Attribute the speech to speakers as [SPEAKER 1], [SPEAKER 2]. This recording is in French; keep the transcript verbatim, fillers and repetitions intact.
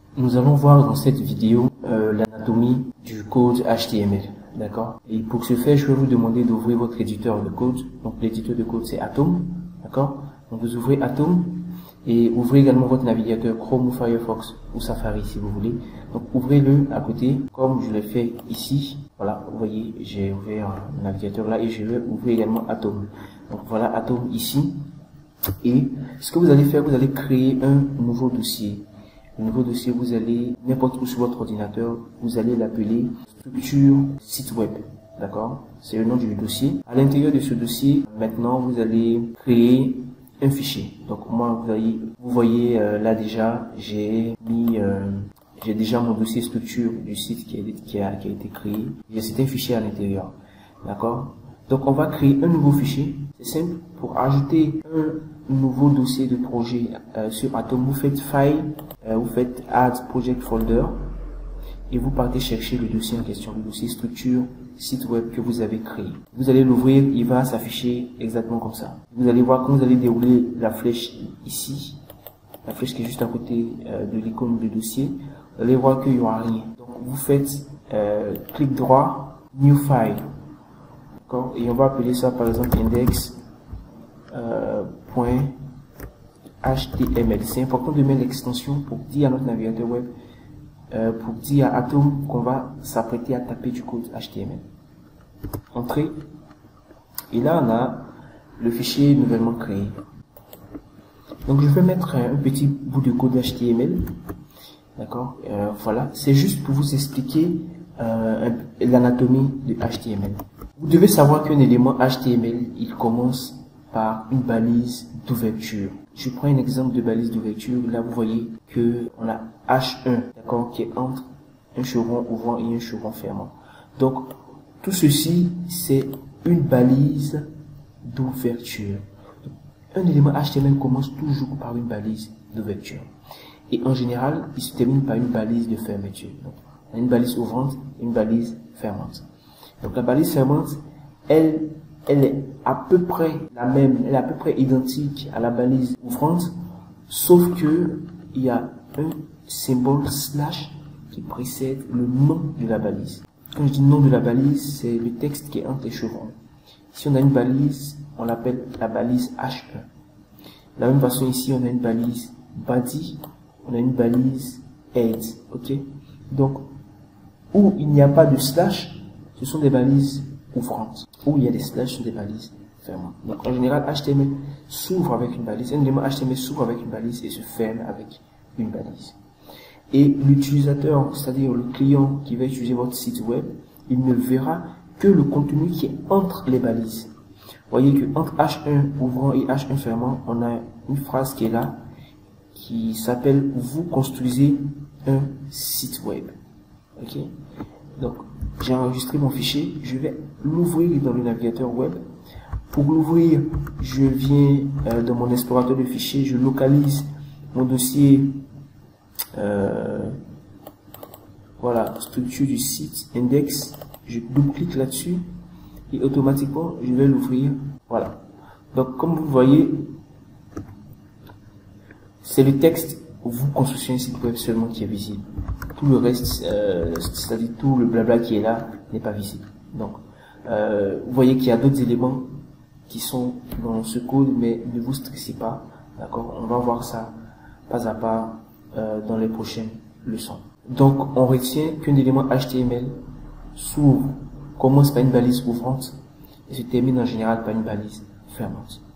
[SPEAKER 1] Nous allons voir dans cette vidéo euh, l'anatomie du code H T M L, d'accord? Et pour ce faire, je vais vous demander d'ouvrir votre éditeur de code. Donc l'éditeur de code c'est Atom, d'accord? Donc vous ouvrez Atom et ouvrez également votre navigateur Chrome ou Firefox ou Safari si vous voulez. Donc ouvrez-le à côté comme je l'ai fait ici. Voilà, vous voyez, j'ai ouvert le navigateur là et je vais ouvrir également Atom. Donc voilà Atom ici. Et ce que vous allez faire, vous allez créer un nouveau dossier. Le nouveau dossier, vous allez, n'importe où sur votre ordinateur, vous allez l'appeler structure site web. D'accord? C'est le nom du dossier. À l'intérieur de ce dossier, maintenant, vous allez créer un fichier. Donc, moi, vous voyez, vous voyez euh, là déjà, j'ai mis, euh, j'ai déjà mon dossier structure du site qui a, qui a, qui a été créé. C'est un fichier à l'intérieur. D'accord? Donc, on va créer un nouveau fichier. C'est simple. Pour ajouter un nouveau dossier de projet euh, sur Atom, vous faites File, euh, vous faites Add Project Folder et vous partez chercher le dossier en question, le dossier structure site web que vous avez créé. Vous allez l'ouvrir, il va s'afficher exactement comme ça. Vous allez voir quand vous allez dérouler la flèche ici, la flèche qui est juste à côté euh, de l'icône du dossier, vous allez voir qu'il n'y aura rien. Donc, vous faites euh, clic droit, New File. Et on va appeler ça par exemple index euh, point H T M L. C'est important de mettre l'extension pour dire à notre navigateur web, euh, pour dire à Atom qu'on va s'apprêter à taper du code H T M L. Entrée. Et là on a le fichier nouvellement créé. Donc je vais mettre un petit bout de code H T M L. D'accord. Euh, voilà. C'est juste pour vous expliquer euh, l'anatomie de H T M L. Vous devez savoir qu'un élément H T M L, il commence par une balise d'ouverture. Je prends un exemple de balise d'ouverture. Là, vous voyez que on a H un, d'accord, qui est entre un chevron ouvrant et un chevron fermant. Donc, tout ceci, c'est une balise d'ouverture. Un élément H T M L commence toujours par une balise d'ouverture. Et en général, il se termine par une balise de fermeture. Donc, on a une balise ouvrante et une balise fermante. Donc la balise fermante, elle, elle est à peu près la même, elle est à peu près identique à la balise ouvrante, sauf que il y a un symbole slash qui précède le nom de la balise. Quand je dis nom de la balise, c'est le texte qui est entre les chevrons. Si on a une balise, on l'appelle la balise H un. De la même façon ici, on a une balise body, on a une balise head, ok? Donc, où il n'y a pas de slash, ce sont des balises ouvrantes. Où il y a des slash, ce sont des balises fermantes. Donc en général, H T M L s'ouvre avec une balise. Un élément H T M L s'ouvre avec une balise et se ferme avec une balise. Et l'utilisateur, c'est-à-dire le client qui va utiliser votre site web, il ne verra que le contenu qui est entre les balises. Vous voyez que entre H un ouvrant et H un fermant, on a une phrase qui est là, qui s'appelle « Vous construisez un site web ». Ok? Donc, j'ai enregistré mon fichier, je vais l'ouvrir dans le navigateur web. Pour l'ouvrir, je viens euh, dans mon explorateur de fichiers, je localise mon dossier, euh, voilà, structure du site, index, je double-clique là-dessus et automatiquement, je vais l'ouvrir, voilà. Donc, comme vous voyez, c'est le texte « Vous construisez un site web » seulement qui est visible. Tout le reste, euh, c'est-à-dire tout le blabla qui est là, n'est pas visible. Donc, euh, vous voyez qu'il y a d'autres éléments qui sont dans ce code, mais ne vous stressez pas. D'accord? On va voir ça pas à pas euh, dans les prochaines leçons. Donc, on retient qu'un élément H T M L s'ouvre, commence par une balise ouvrante et se termine en général par une balise fermante.